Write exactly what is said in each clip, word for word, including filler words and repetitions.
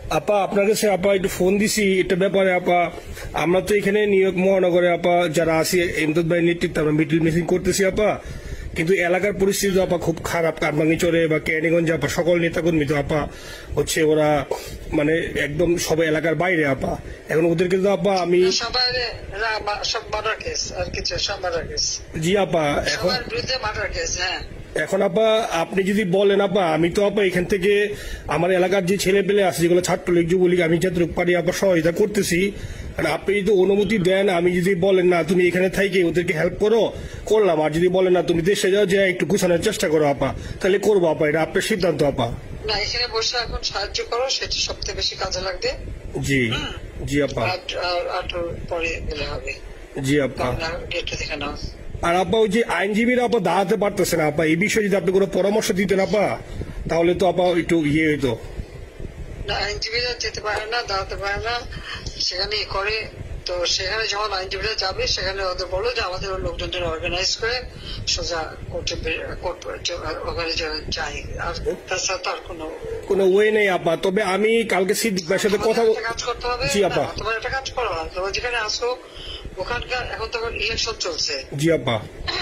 আপা আপনার কাছে আপা একটু ফোন দিছি এটা ব্যাপারে আপা। আমরা তো এখানে নিউ ইয়র্ক মহানগরে আপা যারা আছি এমদাদ ভাই নেতৃত্বে আমরা মিটিং মিটিং করতেছি আপা, কিন্তু এলাকার পরিস্থিতি তো আপা খুব খারাপ। কারমাঙ্গিচরে বা ক্যানিগঞ্জে আপা সকল নেতাকর্মী তো আপা হচ্ছে ওরা মানে একদম সবাই এলাকার বাইরে আপা। এখন ওদেরকে তো আপা আমি জি আপা এখন এখন আপা আপনি যদি বলেন আপা আমি তো আপা এখান থেকে আমার এলাকার যে ছেলে পেলে আছে যেগুলো ছাত্রলীগ যুবলীগ আমি যতটুকু পারি আপা সহায়তা করতেছি। আপনি যদি অনুমতি দেন, আমি যদি বলেন না তুমি এখানে থাইকে ওদেরকে হেল্প করো করলাম, আর যদি বলেন না তুমি দেশে যাও যে একটু গুছানোর চেষ্টা করো আপা, তাহলে করবো আপা। এটা আপনার সিদ্ধান্ত আপা। না এখানে বসে এখন সাহায্য করো, সেটা সবচেয়ে বেশি কাজে লাগবে। জি জি আপা। আর পরে গেলে হবে। জি আপা। গেটটা দেখে নাও। আর আপা ওই যে আইনজীবীরা আপা দাঁড়াতে পারতেছে না আপা, এই বিষয়ে যদি আপনি কোনো পরামর্শ দিতেন আপা তাহলে তো আপা একটু ইয়ে হইতো। না আইনজীবীরা যেতে পারে না, দাঁড়াতে পারে না, সেখানে করে। তো সেখানে যখন আইনজীবীরা যাবে সেখানে ওদের বলো যে আমাদের লোকজনদের অর্গানাইজ করে সোজা কোর্টে ওখানে যাই। আর তাছাড়া তো আর কোনো কোনো ওয়ে নেই আপা। তবে আমি কালকে সিদ্দিক ভাইয়ের সাথে কথা কাজ করতে হবে। জি আপা। তোমার একটা কাজ করো, তোমার যেখানে আসো ওখানকার এখন তো ইলেকশন চলছে। জি আপা।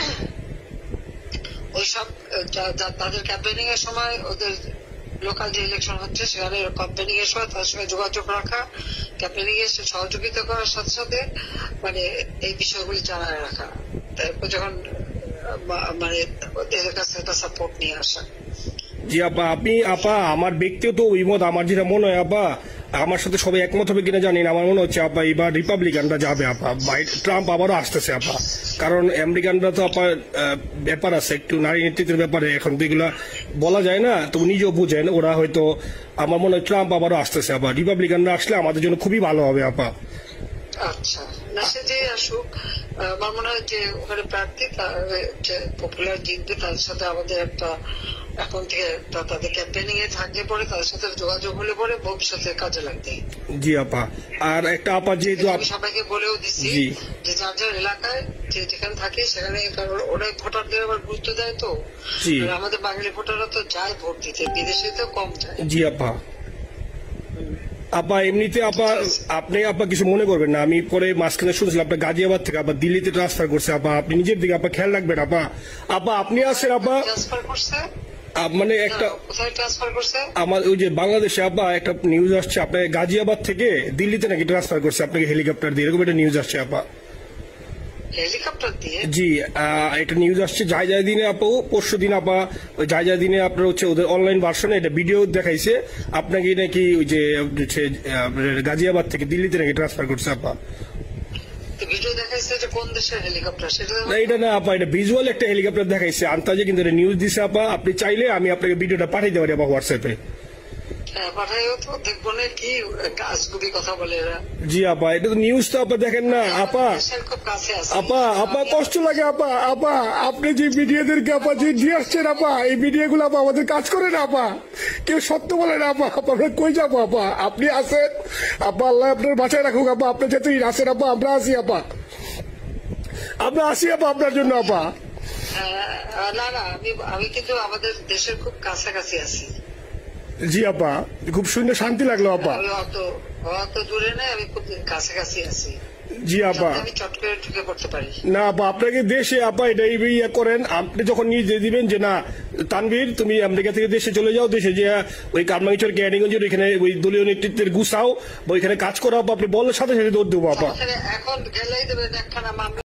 ওইসব তাদের ক্যাম্পেনিং এর সময় ওদের লোকাল যে ইলেকশন হচ্ছে সেখানে ক্যাম্পেনিং এর সময় তাদের সঙ্গে যোগাযোগ রাখা, ক্যাম্পেনিং এর সহযোগিতা করার সাথে সাথে মানে এই বিষয়গুলি জানায় রাখা, তারপর যখন মানে এদের কাছে একটা সাপোর্ট নিয়ে আসা। জি আপা। আপনি আপা আমার ব্যক্তিগত অভিমত আমার যেটা মনে হয় আপা, আমার সাথে সবাই একমত হবে কিনা জানি না, আমার মনে হচ্ছে আপা এবার রিপাবলিকানরা যাবে আপা। ট্রাম্প আবারও আসতেছে আপা, কারণ আমেরিকানরা তো আপা ব্যাপার আছে একটু নারী নেতৃত্বের ব্যাপারে, এখন তো এগুলা বলা যায় না, তো নিজেও বুঝেন ওরা হয়তো। আমার মনে হয় ট্রাম্প আবারও আসতেছে আপা, রিপাবলিকানরা আসলে আমাদের জন্য খুবই ভালো হবে আপা। আচ্ছা না সে যে আসুক, আমার মনে হয় যে ওখানে প্রার্থী যে পপুলার জিতবে তাদের সাথে আমাদের একটা এখন থেকে তাদের ক্যাম্পেনিং এ থাকলে পরে তাদের সাথে যোগাযোগ হলে পরে ভবিষ্যতে কাজে লাগবে। জি আপা। আর একটা আপা যেহেতু আমি সবাইকে বলেও দিচ্ছি যে যার যার এলাকায় যে যেখানে থাকে সেখানে, কারণ ওরা ভোটারদের আবার গুরুত্ব দেয়। তো আমাদের বাঙালি ভোটাররা তো যায় ভোট দিতে, বিদেশে তো কম যায়। জি আপা। আপা এমনিতে আপা আপনি আপা কিছু মনে করবেন না, আমি পরে মাঝখানে শুনছিলাম আপনার গাজিয়াবাদ থেকে আপা দিল্লিতে ট্রান্সফার করছে আপা, আপনি নিজের দিকে আপা খেয়াল রাখবেন আপা। আপা আপনি আছেন আপা ট্রান্সফার করছে মানে একটা কোথায় ট্রান্সফার করছে আমার ওই যে বাংলাদেশে আপা একটা নিউজ আসছে আপনার গাজিয়াবাদ থেকে দিল্লিতে নাকি ট্রান্সফার করছে আপনাকে হেলিকপ্টার দিয়ে, এরকম একটা নিউজ আসছে আপা। হেলিকপ্টার দিয়ে? জি একটা নিউজ আসছে যায় যায় দিনে আপু, পরশু দিন আপা ওই যায় যায় দিনে আপনার হচ্ছে ওদের অনলাইন ভার্সনে এটা ভিডিও দেখাইছে আপনাকে নাকি ওই যে গাজিয়াবাদ থেকে দিল্লিতে নাকি ট্রান্সফার করছে আপা। এটা না আপা, এটা ভিজুয়াল একটা হেলিকপ্টার দেখাইছে আন্তাজে, কিন্তু এটা নিউজ দিছে আপা। আপনি চাইলে আমি আপনাকে ভিডিওটা পাঠিয়ে দিতে পারি আপা হোয়াটসঅ্যাপে। জি আপা, এটা তো নিউজ তো আপা দেখেন না আপা। আপা আপা কষ্ট লাগে আপা। আপা আপনি যে মিডিয়াদেরকে আপা যে দিয়ে আসছেন আপা, এই মিডিয়া গুলো আপা আমাদের কাজ করে না আপা, কেউ সত্য বলে না আপা। আমরা কই যাবো আপা, আপনি আছেন আপা, আল্লাহ আপনার বাঁচায় রাখুক আপা। আপনি যতদিন আছেন আপা আমরা আসি আপা, আমরা আসি আপা আপনার জন্য আপা। না না আমি আমি কিন্তু আমাদের দেশের খুব কাছাকাছি আছি। জি আপা, খুব শুনে শান্তি লাগলো আপা। অত দূরে নেই, আমি খুব কাছাকাছি আছি। জি আপা। আমি চট করে ঢুকে পড়তে পারি না আপা, আপনাকে দেশে আপা এটা ইয়ে করেন, আপনি যখন নিজে দিবেন যে না তানভীর তুমি আমেরিকা থেকে দেশে চলে যাও, দেশে যে ওই কারমাঙ্গিচর ক্যানিগঞ্জের ওইখানে ওই দলীয় নেতৃত্বের গুছাও বা ওইখানে কাজ করাও, আপনি বলার সাথে সাথে দৌড় দেবো আপা। এখন গেলেই দেবেন একখানা মামলা।